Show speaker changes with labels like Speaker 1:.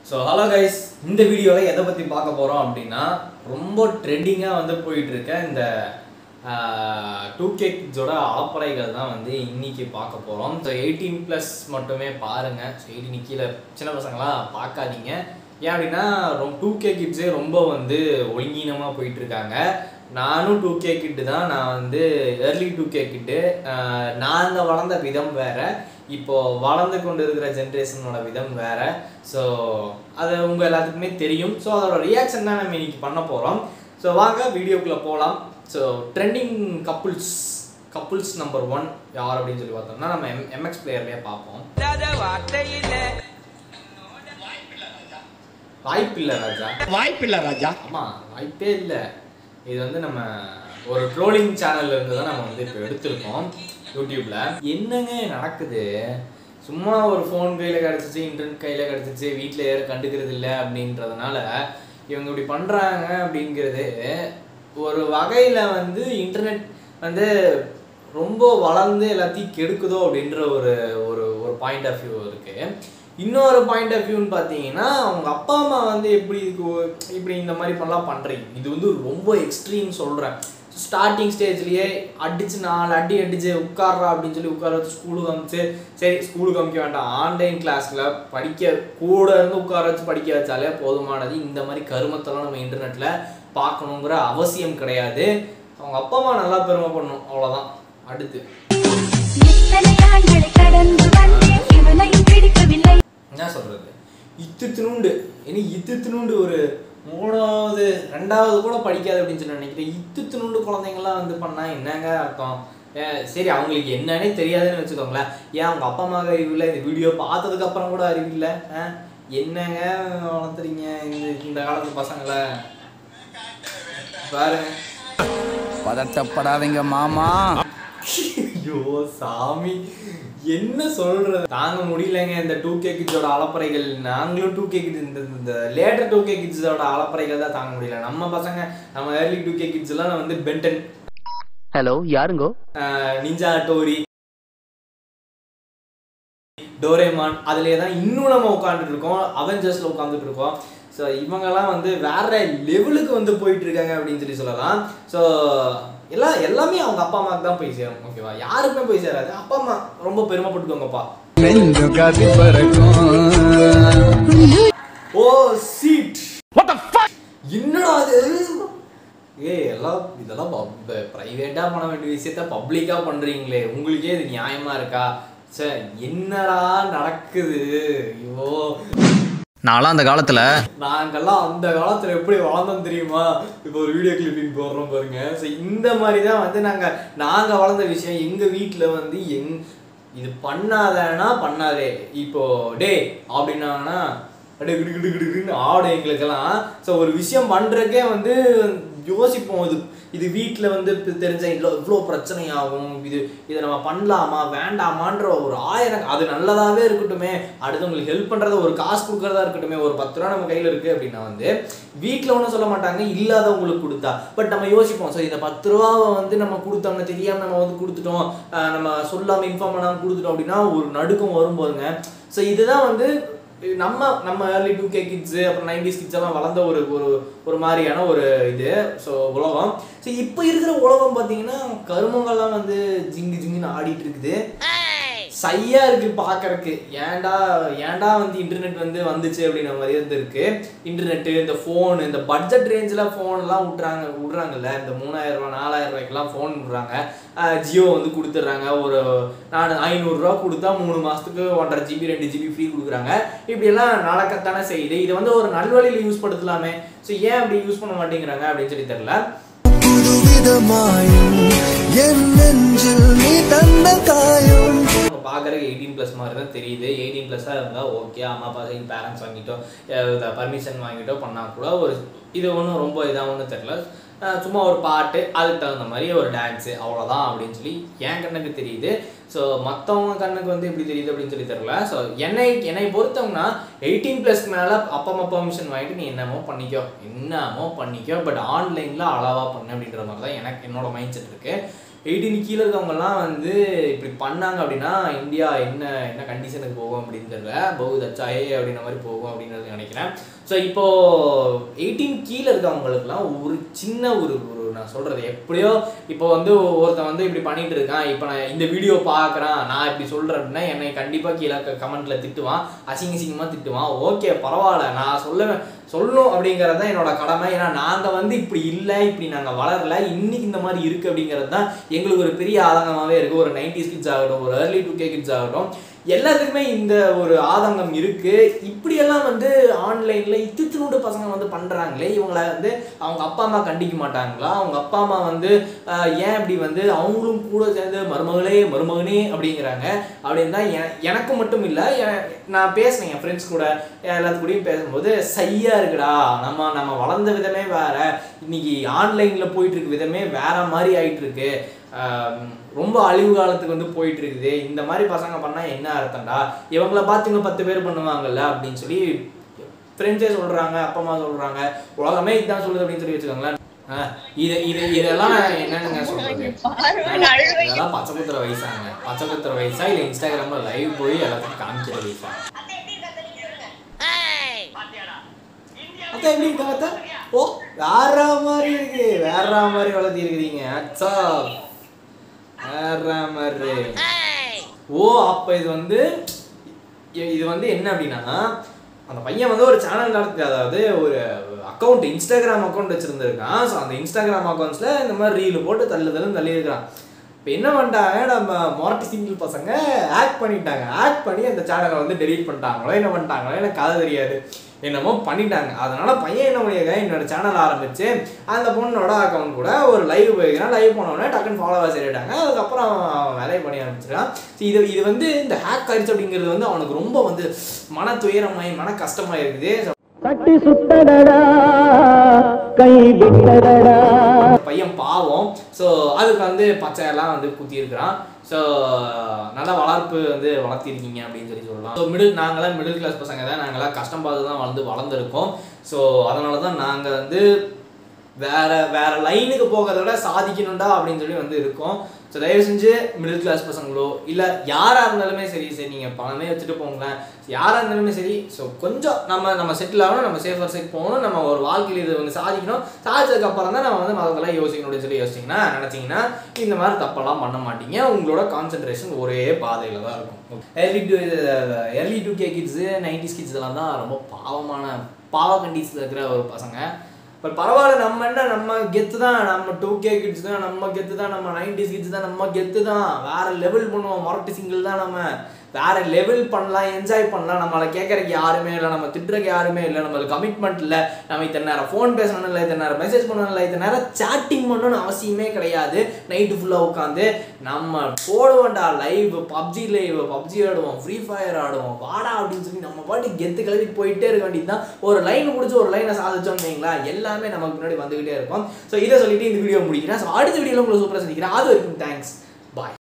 Speaker 1: So hello guys, இந்த வீடியோல எதை பத்தி பார்க்க போறோம் அப்படினா ரொம்ப ட்ரெண்டிங்கா வந்து போயிட்டு இருக்க இந்த 2K kids ஓட ஆப்பரைகள் தான் வந்து இன்னைக்கு பார்க்க போறோம். So 18 plus மட்டுமே பாருங்க. So 18 கீழ சின்ன பசங்கலாம் பார்க்காதீங்க. ஏன் அப்படினா 2K kids ரொம்ப வந்து ஒழுங்கீனமா போயிட்டு இருக்காங்க. நானும் 2K kid தான். நான் வந்து early 2K kid. நான் வளர்ந்த விதம் வேற. இப்போ வளர்ந்து கொண்டு இருக்கிற ஜெனரேஷனோட விதம் வேற. ஸோ அது உங்கள் எல்லாத்துக்குமே தெரியும். ஸோ அதோட ரியாக்ஷன் தான் நம்ம இன்னைக்கு பண்ண போகிறோம். ஸோ வாங்க வீடியோக்குள்ளே போகலாம். ஸோ ட்ரெண்டிங் கப்புள்ஸ் நம்பர் 1 யார் அப்படின்னு சொல்லி பார்த்தோம்னா நம்ம எம்எக்ஸ் பிளேயர்லேயே பார்ப்போம். வாய்ப்பில்லை ராஜா. ஆமாம், வாய்ப்பே இல்லை. இது வந்து நம்ம ஒரு ட்ரோலிங் சேனல்ல இருந்து தான் நம்ம வந்து இப்போ எடுத்திருக்கோம் யூடியூப்ல. என்னங்க நடக்குது? சும்மா ஒரு ஃபோன் கையில் கிடச்சிச்சு, இன்டர்நெட் கையில் கிடச்சிச்சு, வீட்டில் யாரும் கண்டுக்கிறது இல்லை அப்படின்றதுனால இவங்க இப்படி பண்ணுறாங்க. அப்படிங்கிறது ஒரு வகையில் வந்து இன்டர்நெட் வந்து ரொம்ப வளர்ந்து எல்லாத்தையும் கெடுக்குதோ அப்படின்ற ஒரு ஒரு ஒரு பாயிண்ட் ஆஃப் வியூ இருக்குது. இன்னொரு பாயிண்ட் ஆஃப் வியூன்னு பார்த்தீங்கன்னா அவங்க அப்பா அம்மா வந்து இப்படி இந்த மாதிரி பண்ணலாம் பண்ணுறீங்க. இது வந்து ரொம்ப எக்ஸ்ட்ரீம் சொல்கிறேன். ஸ்டார்டிங் ஸ்டேஜ்லேயே அடிச்சு 4 அடி அடிச்சு உட்கார்றா அப்படின்னு சொல்லி உட்கார வச்சு ஸ்கூலுக்கு அமிச்சு, சரி ஸ்கூலுக்கு அமிக்க வேண்டாம், ஆன்லைன் கிளாஸில் படிக்க கூட இருந்து உட்கார வச்சு படிக்க வச்சாலே போதுமானது. இந்த மாதிரி கருமத்தெல்லாம் நம்ம இன்டர்நெட்டில் பார்க்கணுங்கிற அவசியம் கிடையாது. அவங்க அப்பா அம்மா நல்லா பெருமை பண்ணணும், அவ்வளோதான். அடுத்து என்ன சொல்கிறது, இத்துணுண்டு ஒரு 3வது 2வது கூட படிக்காது அப்படின்னு சொல்லி நினைக்கிறேன். இத்துணுண்டு குழந்தைங்கள்லாம் வந்து பண்ணால் என்னங்க அர்த்தம்? சரி, அவங்களுக்கு என்னன்னே தெரியாதுன்னு வச்சுக்கோங்களேன். ஏன் அவங்க அப்பா அம்மா அறிவில்லை? இந்த வீடியோ பார்த்ததுக்கப்புறம் கூட அறிவில்லை? என்னங்க வளர்த்துறீங்க இந்த காலத்து பசங்களை பாருங்க.
Speaker 2: பதட்டப்படாதீங்க மாமா.
Speaker 1: ஐயோ சாமி, என்ன சொல்றது, தாங்க முடியலங்க இந்த 2K kids-ஓட அலப்பறைகள். நாங்களும் 2K kids, இந்த லேட்டர் 2K kids-ஓட அலப்பறைகள் தான் தாங்க முடியல. நம்ம பசங்க, நம்ம early 2K kids எல்லாம் வந்து பென்டன்,
Speaker 2: ஹலோ யாருங்கோ,
Speaker 1: நிஞ்சா டோரி, டோரேமான் அதுலேயே தான் இன்னும் நம்ம உட்காந்துட்டு இருக்கோம். அவெஞ்சர்ஸில் உட்காந்துட்டு இருக்கோம். ஸோ இவங்கெல்லாம் வந்து வேற லெவலுக்கு வந்து போயிட்டு இருக்காங்க அப்படின்னு சொல்லி சொல்லலாம். ஸோ எல்லாமே அவங்க அப்பா அம்மாவுக்கு தான் போய் சேரும். ஓகேவா? யாருக்குமே போய் சேராது. அப்பா அம்மா ரொம்ப பெருமைப்பட்டுக்கோங்கப்பா. ஓ சீட், என்னடா அது? இதெல்லாம் பிரைவேட்டா பண்ண வேண்டிய விஷயத்த பப்ளிக்கா பண்றீங்களே, உங்களுக்கே இது நியாயமா இருக்கா? சே, என்னடா நடக்குது? ஐயோ,
Speaker 2: நான்லாம்
Speaker 1: நாங்கெல்லாம் அந்த காலத்துல எப்படி வாழ்ந்தோம் தெரியுமா? இப்போ ஒரு வீடியோ கிளிப்பிங் போடுறோம் பாருங்க. ஸோ இந்த மாதிரி தான் வந்து நாங்கள் வளர்ந்த விஷயம். எங்கள் வீட்டில் வந்து இது பண்ணாதேன்னா பண்ணாதே. இப்போ டே அப்படின்னாங்கன்னா அப்படியே கிடுகிடுன்னு ஆடும் எங்களுக்கெல்லாம். ஸோ ஒரு விஷயம் பண்ணுறக்கே வந்து யோசிப்போம். இது வீட்டில் வந்து தெரிஞ்ச இவ்வளோ பிரச்சனை ஆகும், இதை நம்ம பண்ணலாமா வேண்டாமான்ற ஒரு 1000, அது நல்லதாகவே இருக்கட்டுமே, அடுத்தவங்களுக்கு ஹெல்ப் பண்ணுறத ஒரு காசு கொடுக்குறதா இருக்கட்டுமே, ஒரு 10 ரூபா நம்ம கையில் இருக்குது அப்படின்னா வந்து வீட்டில் ஒன்றும் சொல்ல மாட்டாங்க, இல்லாதவங்களுக்கு கொடுத்தா. பட் நம்ம யோசிப்போம், ஸோ இந்த 10 ரூபாவை வந்து நம்ம கொடுத்தோம்னா, தெரியாமல் நம்ம வந்து கொடுத்துட்டோம், நம்ம சொல்லாமல் இன்ஃபார்ம் பண்ணாமல் கொடுத்துட்டோம் அப்படின்னா ஒரு நடுக்கம் வரும் போதுங்க. ஸோ இதுதான் வந்து நம்ம early 2K kids அப்புறம் 90s kids எல்லாம் வளர்ந்த ஒரு மாதிரியான ஒரு இது. ஸோ உலகம், ஸோ இப்போ இருக்கிற உலகம் பார்த்தீங்கன்னா கருமங்கள்லாம் வந்து ஜிங்குன்னு ஆடிட்டு இருக்குது. சையா இருக்கு பார்க்கறதுக்கு. ஏன்டா வந்து இன்டர்நெட் வந்து வந்துச்சு அப்படின்ற மாதிரி வந்து இருக்கு. இன்டர்நெட்டு, இந்த ஃபோனு, இந்த பட்ஜெட் ரேஞ்சில் ஃபோன்லாம் விட்றாங்கல்ல, இந்த 3000 ரூபா 4000 ரூபாய்க்குலாம் ஃபோன் விட்றாங்க. ஜியோ வந்து கொடுத்துட்றாங்க. ஒரு 500 ரூபா கொடுத்தா 3 மாதத்துக்கு 1.5 GB 2 GB ஃப்ரீ கொடுக்குறாங்க. இப்படியெல்லாம் நடக்கத்தானே செய்யுது. இது வந்து ஒரு நல்வழியில் யூஸ் படுத்தலாமே. ஸோ ஏன் அப்படி யூஸ் பண்ண மாட்டேங்கிறாங்க அப்படின்னு சொல்லி தெரியல. பார்க்குறதுக்கு 18+ மாதிரி தான் தெரியுது. 18+ இருந்தால் ஓகே, அம்மா அப்பா பேரண்ட்ஸ் வாங்கிட்டோ பர்மிஷன் வாங்கிட்டோ பண்ணால் கூட ஒரு இது ஒன்றும் ரொம்ப இதாக ஒன்றும் தெரில. சும்மா ஒரு பாட்டு, அதுக்கு தகுந்த மாதிரி ஒரு டான்ஸு, அவ்வளோதான் அப்படின்னு சொல்லி என் கண்ணுக்கு தெரியுது. ஸோ மற்றவங்க கண்ணுக்கு வந்து எப்படி தெரியுது அப்படின்னு சொல்லி தெரில. ஸோ என்னை பொறுத்தவங்கன்னா 18+ மேலே அப்பா அம்மா பர்மிஷன் வாங்கிட்டு நீ என்னமோ பண்ணிக்கோ, பட் ஆன்லைனில் அளவாக பண்ணு அப்படின்ற மாதிரி தான் என்னோட மைண்ட் செட் இருக்குது. 18 கீழே இருக்கவங்கலாம் வந்து இப்படி பண்ணாங்க அப்படின்னா இந்தியா என்ன என்ன கண்டிஷனுக்கு போகும் அப்படின்றத பகுத் அச்சாயே அப்படின்ற மாதிரி போகும் அப்படின்றது நினைக்கிறேன். ஸோ இப்போது 18 கீழே இருக்கவங்களுக்குலாம் ஒரு சின்ன ஒரு நான் சொல்கிறது எப்படியோ இப்போ வந்து ஒருத்தன் வந்து இப்படி பண்ணிகிட்டு இருக்கான், இப்போ நான் இந்த வீடியோ பார்க்குறான், நான் இப்படி சொல்கிறேன் அப்படின்னா என்னை கண்டிப்பாக கீழே கமெண்ட்டில் திட்டுவான், அசிங்கமாக திட்டுவான். ஓகே பரவாயில்ல, நான் சொல்லணும் அப்படிங்கிறது தான் என்னோட கடமை. ஏன்னா நாங்கள் வந்து இப்படி இல்லை, இப்படி நாங்கள் வளரல, இன்னைக்கு இந்த மாதிரி இருக்குது அப்படிங்கிறது தான் எங்களுக்கு ஒரு பெரிய ஆதங்கமாகவே இருக்குது. ஒரு 90s கிட்ஸ் ஆகட்டும், ஒரு early 2K கிட்ஸ் ஆகட்டும், எல்லாத்துக்குமே இந்த ஒரு ஆதங்கம் இருக்குது. இப்படியெல்லாம் வந்து ஆன்லைனில் இத்தினோடு பசங்க வந்து பண்ணுறாங்களே, இவங்களை வந்து அவங்க அப்பா அம்மா கண்டிக்க மாட்டாங்களா? அவங்க அப்பா அம்மா வந்து ஏன் இப்படி வந்து அவங்களும் கூட சேர்ந்து மருமகனே அப்படிங்கிறாங்க அப்படின்னு தான் எனக்கு மட்டும் இல்லை, நான் பேசினேன் என் ஃப்ரெண்ட்ஸ் கூட எல்லாத்துக்கூடையும் பேசும்போது, சையாக இருக்குடா, நம்ம வளர்ந்த விதமே வேற, இன்னைக்கு ஆன்லைனில் போயிட்டு இருக்க விதமே வேற மாதிரி ஆயிட்டு இருக்கு, ரொம்ப அழிவு காலத்துக்கு வந்து போயிட்டு இருக்குது, இந்த மாதிரி பசங்க பண்ணால் என்ன அர்த்தம்டா, இவங்களை பார்த்து இன்னும் 10 பேர் பண்ணுவாங்கல்ல அப்படின்னு சொல்லி ஃப்ரெண்ட்ஸே சொல்கிறாங்க, அப்பா அம்மா சொல்கிறாங்க, உலகமே இதுதான் சொல்லுது அப்படின்னு சொல்லி வச்சுக்கோங்களேன். இதெல்லாம் என்னன்னு சொல்றது, இதெல்லாம் பச்சை குத்துற வயசாங்க, பச்சை குத்துற வயசா இல்லை இன்ஸ்டாகிராம்ல லைவ் போய் எல்லாத்துக்கும் காமிக்கிற வயசா? அதான் எப்படி இருக்காங்க? ஓ வேற மாதிரி இருக்கு, வேற மாதிரி வளர்த்தி இருக்கிறீங்க. அச்சா வேற மாதிரி. ஓ அப்ப இது வந்து என்ன அப்படின்னா, அந்த பையன் வந்து ஒரு சேனல் நடத்தி, அதாவது ஒரு அக்கௌண்ட், இன்ஸ்டாகிராம் அக்கௌண்ட் வச்சுருந்துருக்கான். ஸோ அந்த இன்ஸ்டாகிராம் அக்கௌண்ட்ஸில் இந்த மாதிரி ரீல் போட்டு தள்ளி இருக்கிறான். இப்போ என்ன பண்ணிட்டாங்க, நம்ம மொரட்டி சிங்கிள் பசங்க ஆக்ட் பண்ணி அந்த சேனலை வந்து டெலீட் பண்ணிட்டாங்களோ என்ன பண்ணிட்டாங்களோ எனக்கு கதை தெரியாது, என்னமோ பண்ணிட்டாங்க. அதனால பையன் என்ன பண்ணியிருக்கா, என்னோட சேனல் ஆரம்பிச்சு அந்த பொண்ணோட அக்கௌண்ட் கூட ஒரு லைவ் போயிருக்கான். லைவ் போனோடனே டக்குன்னு ஃபாலோவர்ஸ் ஏறிட்டாங்க. அதுக்கப்புறம் அவன் வேலையை பண்ணி ஆரம்பிச்சிருக்கான். இது வந்து இந்த ஹேக் ஆயிடுச்சு அப்படிங்கிறது வந்து அவனுக்கு ரொம்ப வந்து மன துயரமாய் மன கஷ்டமாக இருக்குது. பையன் பாவம். ஸோ அதுக்கு வந்து பச்சையெல்லாம் வந்து குத்தியிருக்கிறான். ஸோ நல்லா வளர்ப்பு வந்து வளர்த்திருக்கீங்க அப்படின்னு சொல்லலாம். ஸோ நாங்களாம் மிடில் கிளாஸ் பசங்க தான், நாங்களாம் கஷ்டம் பார்த்து தான் வளர்ந்துருக்கோம். ஸோ அதனால தான் நாங்கள் வந்து வேற லைனுக்கு போகிறத விட சாதிக்கணும்டா அப்படின்னு சொல்லி வந்து இருக்கோம். ஸோ தயவு செஞ்சு மிடில் கிளாஸ் பசங்களோ இல்லை யாராக இருந்தாலுமே சரி நீங்கள் பணமே வச்சுட்டு போங்களேன், யாராக இருந்தாலுமே சரி, ஸோ கொஞ்சம் நம்ம செட்டில் ஆகணும், நம்ம சேஃபர் சைட் போகணும், நம்ம ஒரு வாழ்க்கையில் இது வந்து சாதிக்கணும். சாதிச்சதுக்கப்புறம் தான் நம்ம வந்து மற்றதெல்லாம் யோசிக்கணும் அப்படின்னு சொல்லி நினச்சிங்கன்னா இந்த மாதிரி தப்பெல்லாம் பண்ண மாட்டீங்க. உங்களோட கான்சென்ட்ரேஷன் ஒரே பாதையில் தான் இருக்கும். early 2K kids 90s kids இதெல்லாம் தான் ரொம்ப பாவ கண்டிஷனில் இருக்கிற ஒரு பசங்க. பட் பரவாயில்ல, நம்ம கெத்து தான், நம்ம 2K கிட்ஸ் தான் நம்ம கெத்து தான், நம்ம 90s கிட்ஸ் தான் நம்ம கெத்து தான், வேற லெவல் பண்ணுவோம், மொரட்டி சிங்கிள் தான், நம்ம வேற லெவல் பண்ணலாம், என்ஜாய் பண்ணலாம், நம்மளை கேட்கறதுக்கு யாருமே இல்லை, நம்ம திட்டுறதுக்கு யாருமே இல்லை, நம்மளுக்கு கமிட்மெண்ட் இல்லை, நம்ம இத்தனை நேரம் ஃபோன் பேசணும் இல்லை, இத்தனை நேரம் மெசேஜ் பண்ணணும் இல்லை, இத்தனை நேரம் சேட்டிங் பண்ணணும்னு அவசியமே கிடையாது. நைட்டு ஃபுல்லாக உட்காந்து நம்ம போடுவோம்டா லைவ், பப்ஜி ஆடுவோம், ஃப்ரீ ஃபயர் ஆடுவோம், வாடா அப்படின்னு சொல்லி நம்ம பாட்டு கெத்து கிளம்பிட்டு போயிட்டே இருக்க வேண்டியது தான். ஒரு லைன் முடிச்சு ஒரு லைனை சாதிச்சோம்னு வைங்களா, எல்லாமே நமக்கு முன்னாடி வந்துகிட்டே இருக்கும். ஸோ இதை சொல்லிட்டு இந்த வீடியோ முடிக்கிறேன். ஸோ அடுத்த வீடியோவில் உங்களை சூப்பராக சந்திக்கிறேன். அது வரைக்கும் தேங்க்ஸ், பாய்.